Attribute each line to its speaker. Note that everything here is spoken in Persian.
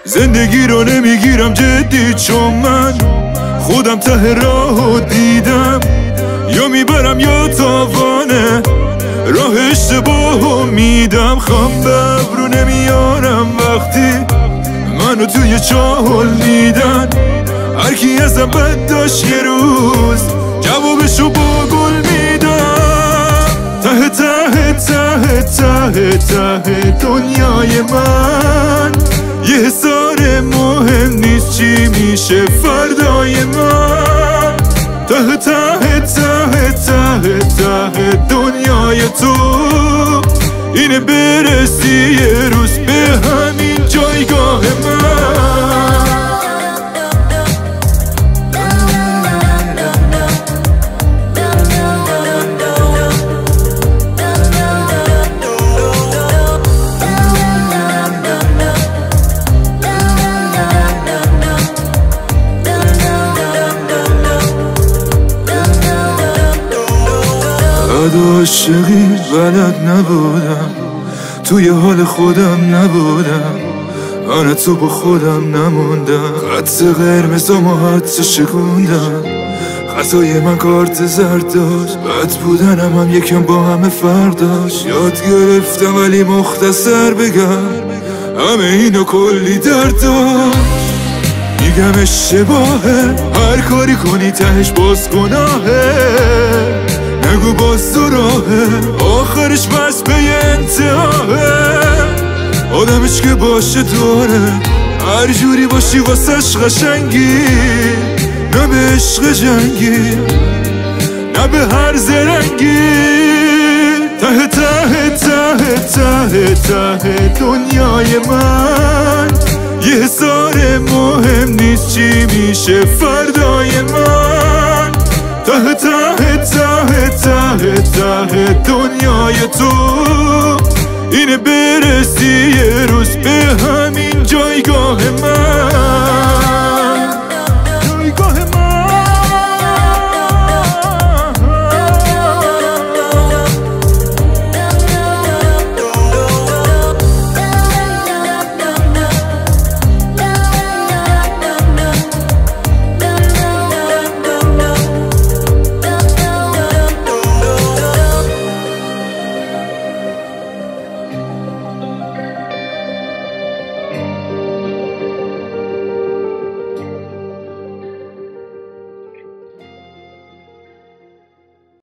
Speaker 1: زندگی رو نمیگیرم جدی، چون من خودم ته راهو دیدم. یا میبرم یا تاوانه، راه اشتباهو میدم. خم به ابرو نمیارم وقتی منو توی چاهل دیدن. هرکی ازم بد داشت یه روز جوابشو با گل میدم. ته ته ته ته ته دنیای من یه حسار مهم نیست چی میشه فردای من. ته ته ته ته ته دنیای تو اینه برسی یه روز به همین جایگاه من. عاشقی بلد نبودم، توی حال خودم نبودم. من تو با خودم نموندم، خط قرمزامو حدس شکوندم. خطای من کارت زرد داشت، بد بودنم هم یکم با همه فرق داشت. یاد گرفتم ولی مختصر بگم همه اینو کلی درد داشت. میگم اشتباهه هر کاری کنی تهش باز گناهه. نگو باز تو راهه آخرش بس به انتهاهه. آدمش که باشه داره هر جوری باشی واسش قشنگی. نه به عشق جنگی نه به هر زرنگی. ته ته ته ته ته دنیای من یه حسار مهم نیست چی میشه فردای من. ته ته ته ته ته دنیای تو